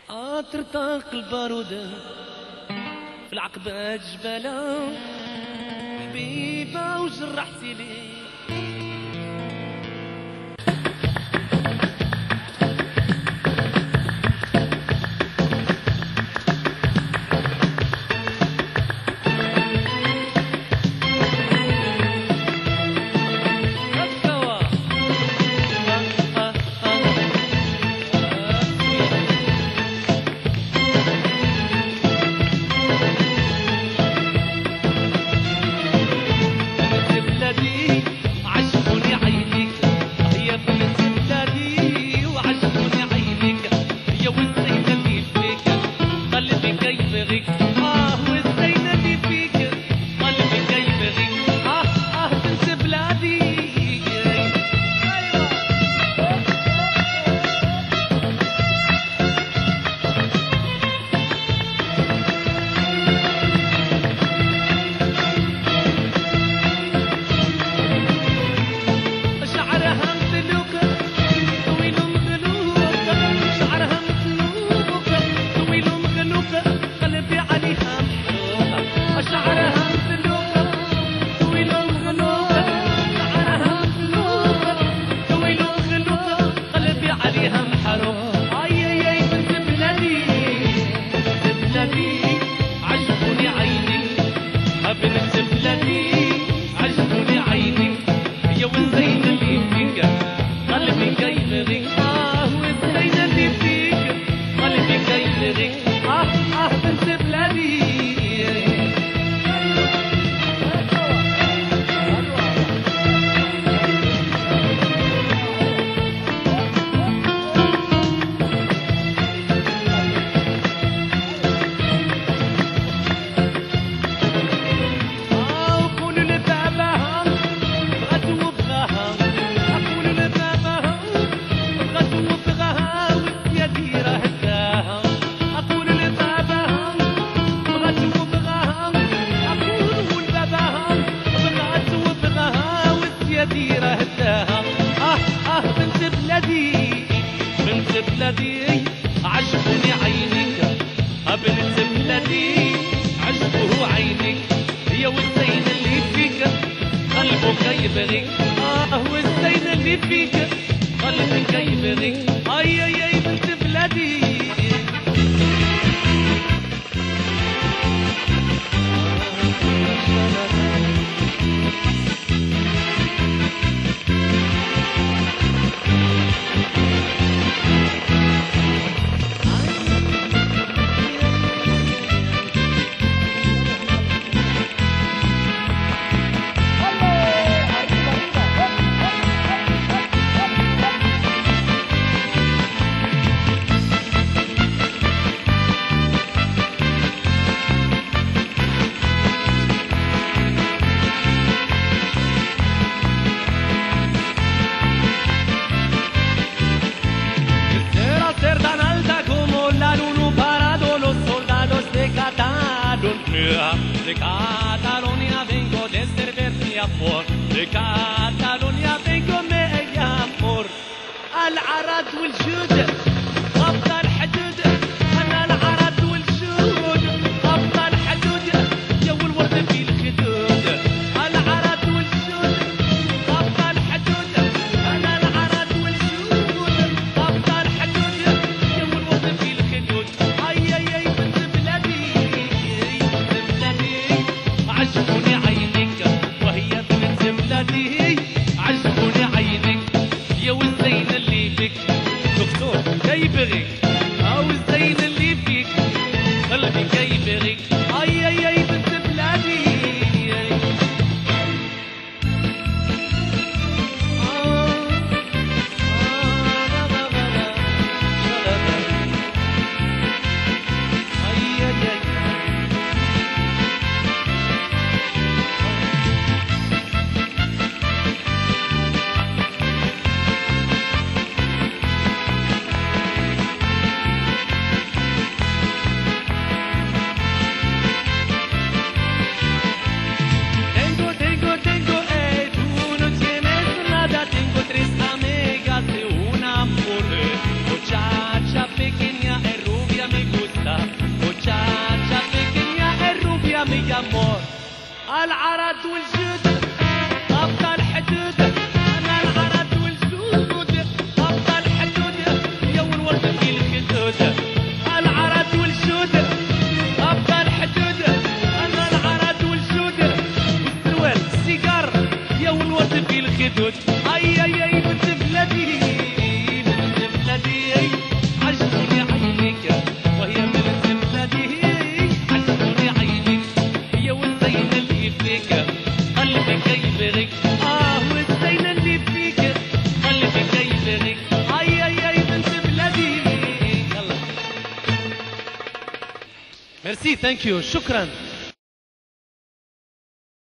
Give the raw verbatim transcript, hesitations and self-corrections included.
آه ترتاق البارودة في العقبة جبالة حبيبة وجرحتي لي بلادي عجبوني عينك بنت بلادي عجبه عينك يا والزين اللي فيك قلبك يبغيك اه والزين اللي فيك قلبك يبغيك اي اي اي بنت بلادي de Cataluña vengo de servir mi amor de Cataluña vengo mi amor العرض والجود أفضل حدود أنا العرض والجود أفضل حدود يا والورد في الخدود العرض والجود أفضل حدود أنا العرض والجود أفضل حدود يا والورد في الخدود أي أي أي بنت بلادي عجبوني عينك وهي بنت بلادي عجبوني عينك يا والزين اللي بك دكتور العرض والجود ابطال حدود، انا العرض والجود ابطال حدود، يا والورد في الخدود. العرض والجود ابطال حدود، انا العرض والجود، والسروال السيجار يا والورد في الخدود. اي اي اي بنت بلادي بنت بلادي عجبوني عينيك وهي بنت بلادي عجبوني عينيك، هي والزين اللي فيك قلبك يبغيك، اه والزين اللي فيك قلبك يبغيك. اي اي اي بنت بلادي. يلا ميرسي ثانك يو شكرا.